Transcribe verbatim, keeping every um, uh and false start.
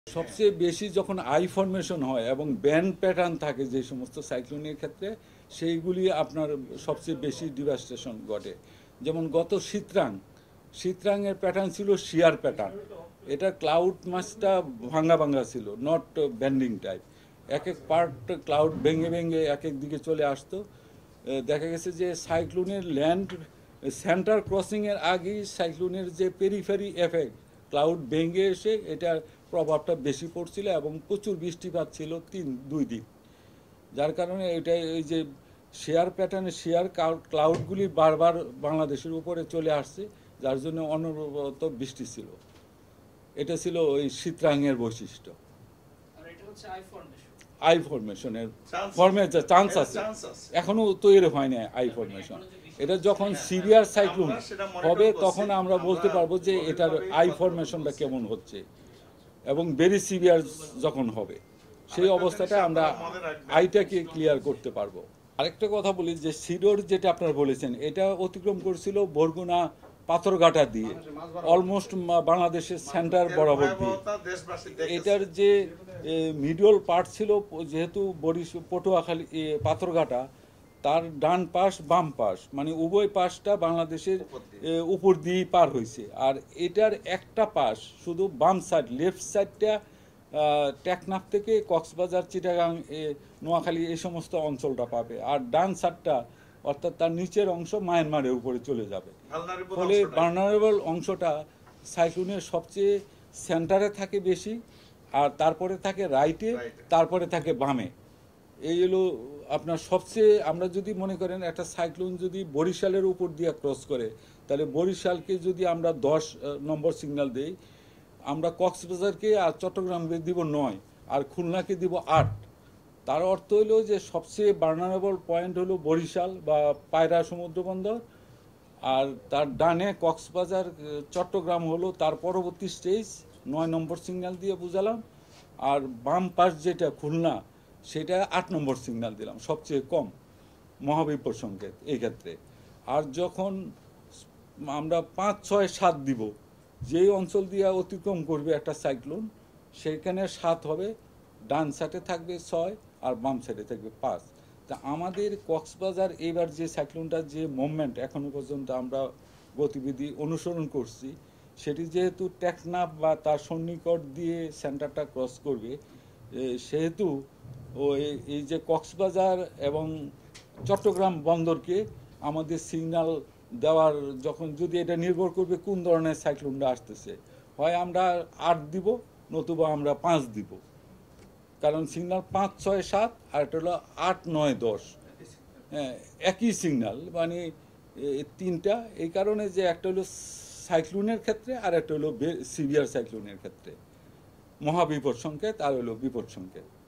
সবচেয়ে বেশি যখন আই ফরমেশন হয় এবং ব্যান্ড প্যাটার্ন থাকে যে সমস্ত সাইক্লোনের ক্ষেত্রে, সেইগুলি আপনার সবচেয়ে বেশি ডিভাস্টেশন ঘটে। যেমন গত শীতরাং শীতরাঙের প্যাটার্ন ছিল শিয়ার প্যাটার্ন। এটা ক্লাউড মাছটা ভাঙ্গা ভাঙ্গা ছিল, নট ব্যান্ডিং টাইপ। এক এক পার্ট ক্লাউড ভেঙে ভেঙে এক এক দিকে চলে আসতো। দেখা গেছে যে সাইক্লোনের ল্যান্ড সেন্টার ক্রসিংয়ের আগেই সাইক্লোনের যে পেরিফেরি এফেক্ট, ক্লাউড ভেঙে এসে এটার প্রভাবটা বেশি পড়ছিল এবং প্রচুর বৃষ্টিপাত ছিল তিন দুই দিন। যার কারণে এটা এই যে শেয়ার প্যাটার্নে শেয়ার ক্লাউডগুলি বারবার বাংলাদেশের উপরে চলে আসছে, যার জন্য অনবরত বৃষ্টি ছিল। এটা ছিল ওই শীতরাঙের বৈশিষ্ট্য। আই ফরমেশনের ফর্মে চান্স আছে, এখনো তৈরি হয় না আই ফরমেশন। এটা যখন সিভিয়ার সাইক্লোন হবে তখন আমরা বলতে পারবো যে এটার আই ফরমেশনটা কেমন হচ্ছে, এবং ভেরি সিভিয়ার যখন হবে সেই অবস্থাটা আমরা আইটাকে ক্লিয়ার করতে পারবো। আরেকটা কথা বলি যে সিডোর যেটা আপনারা বলেছেন, এটা অতিক্রম করছিল বরগুনা পাথরঘাটা দিয়ে, অলমোস্ট বাংলাদেশের সেন্টার বরাবর দিয়ে। এটার যে মিডল পার্ট ছিল, যেহেতু বরিশ পটুয়াখালী পাথরঘাটা, তার ডান পাশ বাম পাশ মানে উভয় পাশটা বাংলাদেশের উপর দিয়েই পার হয়েছে। আর এটার একটা পাশ শুধু বাম সাইড, লেফট সাইডটা টেকনাফ থেকে কক্সবাজার, চিটাগাং, নোয়াখালী এই সমস্ত অঞ্চলটা পাবে, আর ডান সাইডটা অর্থাৎ তার নিচের অংশ মায়ানমারের উপরে চলে যাবে। ফলে ভালনারেবল অংশটা সাইক্লোনের সবচেয়ে সেন্টারে থাকে বেশি, আর তারপরে থাকে রাইটে, তারপরে থাকে বামে। এই হলো আপনার সবচেয়ে, আমরা যদি মনে করেন একটা সাইক্লোন যদি বরিশালের উপর দিয়ে ক্রস করে, তাহলে বরিশালকে যদি আমরা দশ নম্বর সিগন্যাল দেই, আমরা কক্সবাজারকে আর চট্টগ্রামকে দিব নয়, আর খুলনাকে দিব আট। তার অর্থ হলো যে সবচেয়ে ভালনারেবল পয়েন্ট হলো বরিশাল বা পায়রা সমুদ্র বন্দর, আর তার ডানে কক্সবাজার, চট্টগ্রাম হলো তার পরবর্তী স্টেজ, নয় নম্বর সিগন্যাল দিয়ে বুঝালাম। আর বাম পাশ যেটা খুলনা, সেটা আট নম্বর সিগন্যাল দিলাম, সবচেয়ে কম মহাবিপদ সংকেত এই ক্ষেত্রে। আর যখন আমরা পাঁচ ছয় সাত দিব, যেই অঞ্চল দিয়ে অতিক্রম করবে একটা সাইক্লোন, সেখানে সাত হবে, ডান সাইডে থাকবে ছয় আর বাম সাইডে থাকবে পাঁচ। তা আমাদের কক্সবাজার এবার যে সাইক্লোনটার যে মুভমেন্ট এখনো পর্যন্ত আমরা গতিবিধি অনুসরণ করছি, সেটি যেহেতু টেকনাফ বা তার সন্নিকট দিয়ে সেন্টারটা ক্রস করবে, সেহেতু ও এই যে কক্সবাজার এবং চট্টগ্রাম বন্দরকে আমাদের সিগন্যাল দেওয়ার, যখন যদি এটা নির্ভর করবে কোন ধরনের সাইক্লোনটা আসতেছে, হয় আমরা আট দিব নতুবা আমরা পাঁচ দিব। কারণ সিগন্যাল পাঁচ ছয় সাত আর এটা হলো আট নয় দশ, হ্যাঁ একই সিগন্যাল, মানে তিনটা। এই কারণে যে একটা হলো সাইক্লোনের ক্ষেত্রে আর একটা হলো সিভিয়ার সাইক্লোনের ক্ষেত্রে, মহাবিপদ সংকেত আর হলো বিপদ সংকেত।